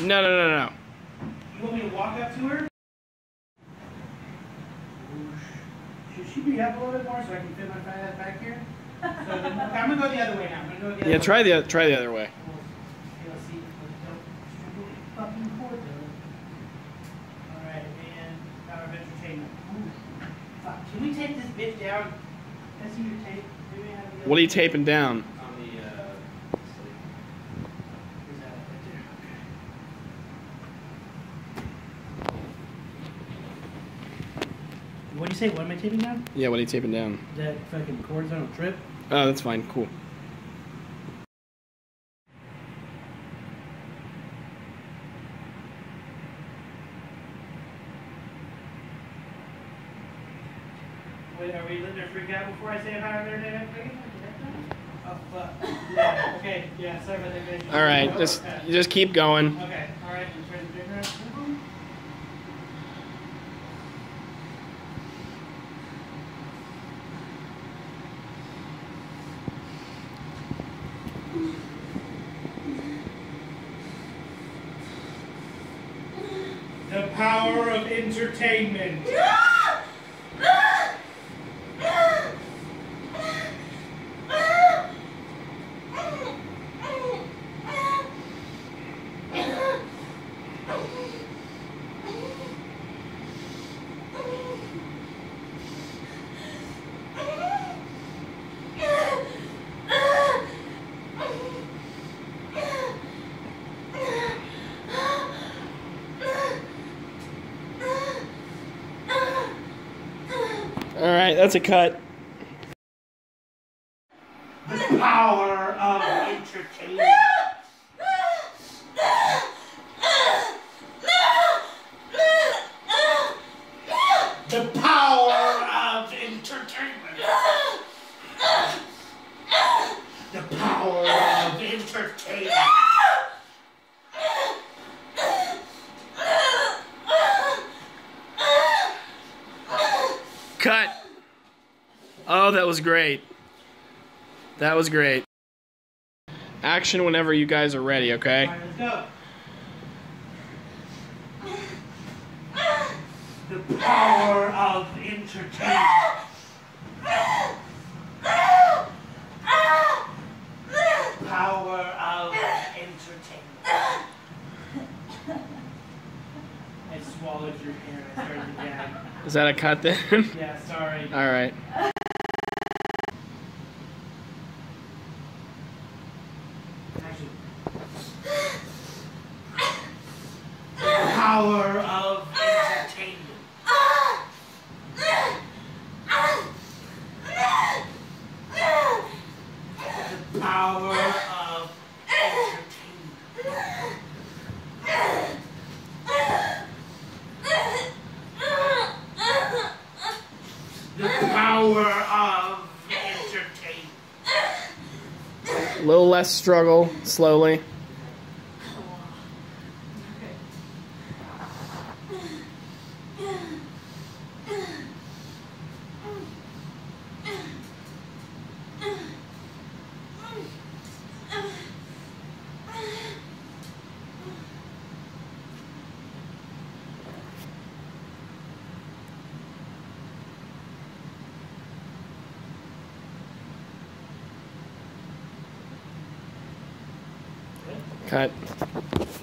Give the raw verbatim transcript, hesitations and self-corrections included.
No, no, no, no. You want me to walk up to her? Should she be up a little bit more so I can fit my fat ass back here? So then, okay, I'm gonna go the other way now. I'm gonna go the other Yeah, way. try the try the other way. Okay, let's see. Fucking cord though. All right, and power of entertainment. Ooh. Fuck. Can we take this bitch down? Can I see your tape? Do we have the What are you taping down? On the uh, sleeve. Is that right there? Okay. What do you say? What am I taping down? Yeah, what are you taping down? That fucking cords on a trip. Oh, that's fine. Cool. Wait, are we letting her freak out before I say how they're doing? Oh, fuck. Yeah, okay, yeah, sorry about that, guys. All right, just you just keep going. Okay, all right, let's try to figure out. The power of entertainment. All right, that's a cut. The power of entertainment. The power of entertainment. The power of entertainment. Cut. Oh, that was great. That was great. Action whenever you guys are ready, okay? All right, let's go. The power of entertainment. Power of entertainment. I swallowed your hair. I started to gag. Is that a cut then? Yeah, sorry. All right. Action. Power of entertainment. The power of entertainment. The power of entertainment. A little less struggle, slowly. Cut.